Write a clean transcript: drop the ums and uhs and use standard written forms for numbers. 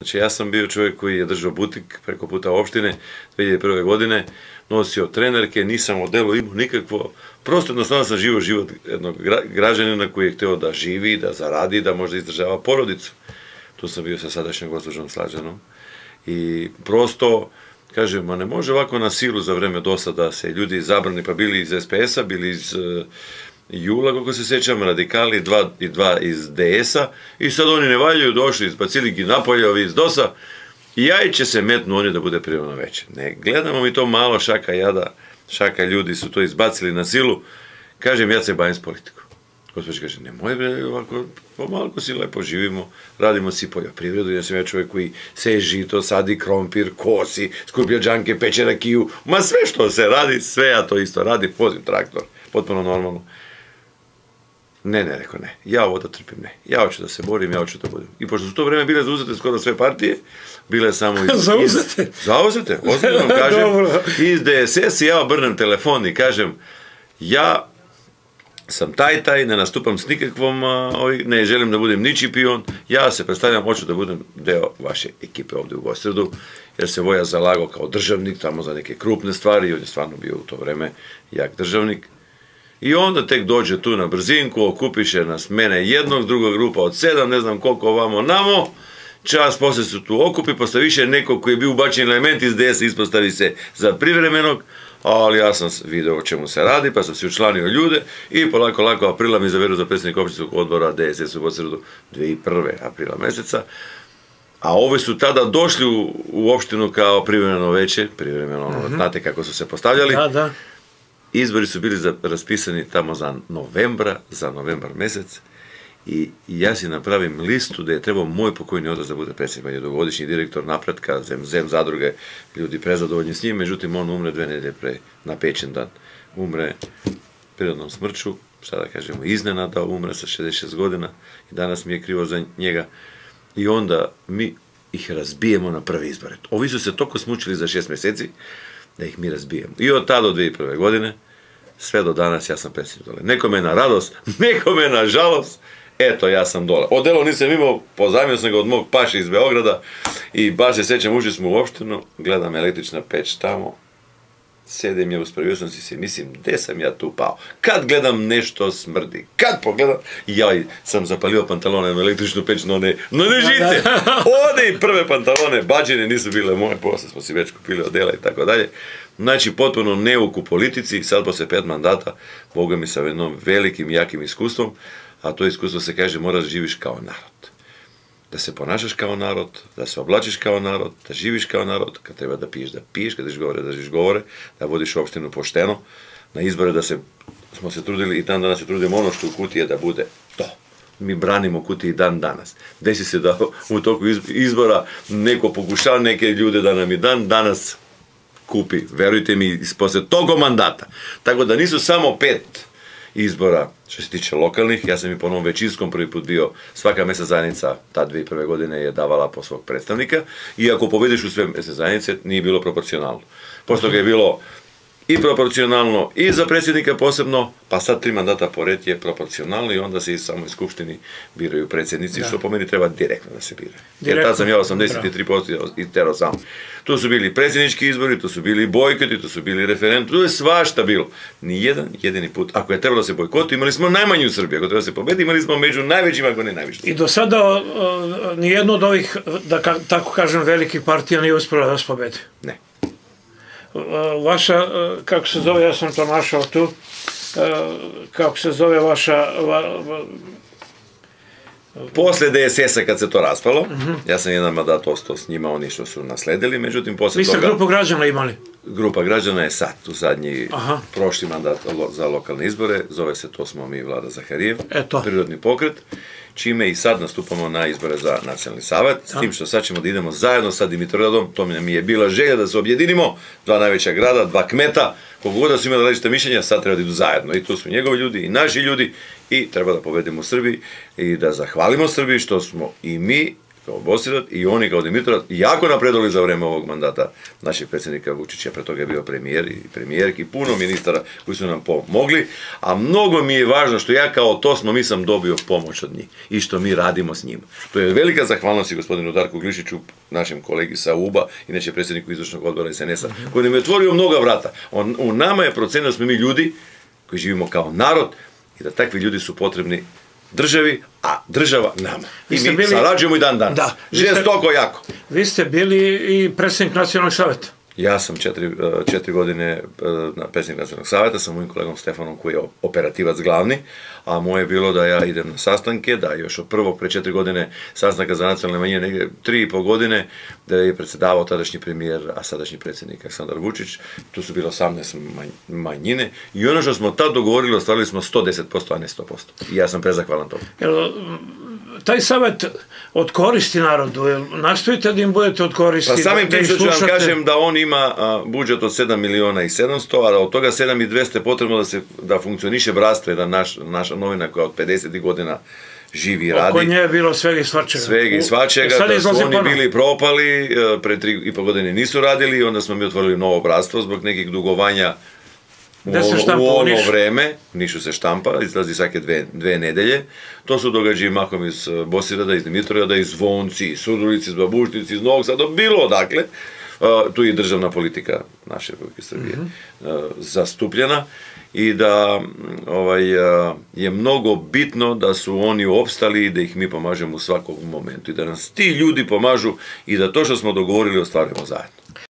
Znači, ja sam bio čovjek koji je držao butik preko puta opštine 2001. godine, nosio trenerke, nisam o delu imao nikakvo, prosto jednostavno sam živio život jednog građanina koji je hteo da živi, da zaradi, da možda izdržava porodicu. Tu sam bio sa sadašnjom gospođom Slađanom i prosto, kažem, ne može ovako na silu za vreme DOS-a da se ljudi zabrani, pa bili iz SPS-a, bili iz Jula, koliko se sjećam, radikali, dva iz DS-a i sad oni ne valjaju, došli, izbacili gi napolje, ovi iz DOS-a i jaj će se metnu oni da bude prirodno veće. Ne, gledamo mi to malo šaka jada, šaka ljudi su to izbacili na silu, kažem, ja se bavim s politikom. Gospodin kaže, nemoj bre, ovako, pomalko si lepo živimo, radimo si poljoprivredu, ja sam ja čovjek koji seje žito, sadi krompir, kosi, skuplja džanke, peče rakiju, ma sve što se radi, sve ja to isto radi, vozim traktor, potpuno normalno. Ne, rekao ne, ja ovo da trpim, ne, ja hoću da se borim, ja hoću da budem. I pošto su to vreme bile zauzete skoro sve partije, bile samo iz... Zauzete? Zauzete, ozbiljno vam kažem, iz DSS i ja obrnem telefon i kažem, ja sam taj, ne nastupam s nikakvom, ne želim da budem ničiji pion, ja se predstavljam, hoću da budem deo vaše ekipe ovde u Gostredu, jer se Voja zalagao kao državnik tamo za neke krupne stvari i on je stvarno bio u to vreme jak državnik. I onda tek dođe tu na brzinku, okupiše nas mene jednog, druga grupa od 7, ne znam koliko ovamo namo, čas posle su tu okupi, posle više nekog koji je bio ubačen element iz DS ispostavi se za privremenog, ali ja sam vidio o čemu se radi, pa sam se učlanio ljude i polako, lako aprila mi izaberu za predsjednik opštinskog odbora DSS u Gostredu 2001. aprila meseca, a ovi su tada došli u opštinu kao privremeno veće, privremeno, znate kako su se postavljali. Da, da. Izbori su bili raspisani tamo za novembar mesec i ja si napravim listu da je trebao moj pokojni otac da bude predsjednik, on je dugogodišnji direktor Napretka, Zem zadruge, ljudi prezadovoljni s njim, međutim on umre 2 nedelje pre, na Pećin dan, umre prirodnom smrću, šta da kažemo, iznenada, umre sa 66 godina i danas mi je krivo za njega i onda mi ih razbijemo na prve izbore. Ovi su se toliko smučili za 6 meseci da ih mi razbijemo. I od tada do 2001. godine, sve do danas ja sam predsjednik dole. Nekome na radost, nekome na žalost, eto ja sam dole. Odelo nisam imao, pozajmio sam ga od mog paše iz Beograda i baš se sećam, ušli smo u opštinu, gledam električna peć tamo, sedim ja, uspravio sam si se, mislim, gde sam ja tu pao? Kad gledam nešto smrdi, kad pogledam, ja sam zapalio pantalone na električnu peć, no ne žice, one prve pantalone, bađene, nisu bile moje, posle smo si već kupili odela i tako dalje. Znači, potpuno neuk u politici, sad posle 5 mandata, Boga mi sa jednom velikim, jakim iskustvom, a to iskustvo se kaže, moraš da živiš kao narod. Da se ponašaš kao narod, da se oblačiš kao narod, da živiš kao narod, kad treba da piješ, kad držiš govore, da držiš govore, da vodiš opštinu pošteno, na izbore da smo se trudili i dan danas se trudimo ono što u kutije da bude to. Mi branimo kutije dan danas. Desi se da u toku izbora neko pokušava neke ljude da nam i dan danas kupi, verujte mi, posle toga mandata. Tako da nisu samo 5 izbora što se tiče lokalnih, ja sam i po onom većinskom prvi put bio, svaka mesna zajednica ta 2001. godine je davala po svog predstavnika i ako pobediš u sve mesne zajednice nije bilo proporcionalno. Pošto ga je bilo i proporcionalno i za predsjednika posebno, pa sad 3 mandata pored je proporcionalno i onda se i samoj skupštini biraju predsjednici, što po meni treba direktno da se bira. Jer tad sam ja 83% i terao sam. Tu su bili predsjednički izbori, tu su bili bojkoti, tu su bili referendumi, tu je svašta bilo. Nijedan jedini put. Ako je trebalo da se bojkoti, imali smo najmanji u Srbiji. Ako treba da se pobedi, imali smo među najvećima, ako ne najviše. I do sada nijedno od ovih, da tako kažem, velikih partija nije uspjela da se pobedi. Ne. Vaša, kako se zove, ja sam to našao tu, kako se zove vaša... Posle DSS-a kad se to raspalo, ja sam jedan mandat ostao s njima, oni što su nasledili, međutim posle toga... Vi ste grupu građana imali? Grupa građana je sad, u zadnji, prošli mandat za lokalne izbore, zove se To smo mi Vlada Zaharijev, prirodni pokret, čime i sad nastupamo na izbore za nacionalni savet, s tim što sad ćemo da idemo zajedno sa Dimitrovgradom, to mi je bila želja da se objedinimo, 2 najveća grada, 2 kmeta, koliko god da su imali različite mišljenja, sad treba da idu zajedno i tu su njegovi ljudi i naši ljudi i treba da pobedimo u Srbiji i da zahvalimo Srbiji što smo i mi kao Bosirat i oni kao Dimitrov jako napredovali za vreme ovog mandata našeg predsjednika Vučića, pre toga je bio premijer i premijerki, puno ministara koji su nam pomogli, a mnogo mi je važno što ja kao Tosmo nisam dobio pomoć od njih i što mi radimo s njima. To je velika zahvalnost i gospodinu Darku Glišiću, našem kolegi sa UBA, inače predsjedniku izvršnog odbora SNS-a, koji nam je otvorio mnoga vrata. U nama je procenio da smo mi ljudi koji živimo kao narod i da takvi ljudi su potrebni državi, a država nama. I mi sarađujemo i dan danas. Žestoko jako. Vi ste bili i predsjednik Nacionalnog savjeta. Ja sam 4 godine predsjednik Nacionalnog savjeta sa mojim kolegom Stefanom koji je operativac glavni, a moje je bilo da ja idem na sastanke, da još od prvog pre 4 godine sastanka za nacionalne manjine, negdje 3,5 godine, da je predsjedavao tadašnji premijer, a sadašnji predsjednik Aleksandar Vučić. Tu su bilo 18 manjine i ono što smo tad dogovorili, ostvarili smo 110%, a ne 100%. I ja sam prezahvalan tomu. Taj savjet od koristi narodu, nastojite da im budete od koristi? Pa samim tim što ću vam kažem da on ima budžet od 7.700.000, a od toga 7.200.000 je potrebno da funkcioniše bratstvo, da naša novina koja od 50 godina živi i radi. Oko nje je bilo svega i svačega. Svega i svačega, da su oni bili propali, pre 3,5 godine nisu radili i onda smo mi otvorili novo bratstvo zbog nekih dugovanja u ono vreme. U Nišu se štampa, izlazi svake 2 nedelje. To su događaji mahom iz Bosirada, iz Dimitrovgrada, iz Zvonci, iz Surdulice, iz Babušnice, iz Novog Sada, bilo odakle. Tu je i državna politika naše Republike Srbije zastupljena i da je mnogo bitno da su oni opstali i da ih mi pomažemo u svakom momentu i da nas ti ljudi pomažu i da to što smo dogovorili ostvarimo zajedno.